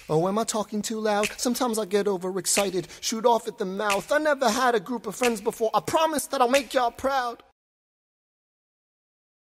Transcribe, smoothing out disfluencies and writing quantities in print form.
Oh, am I talking too loud? Sometimes I get overexcited, shoot off at the mouth. I never had a group of friends before. I promise that I'll make y'all proud.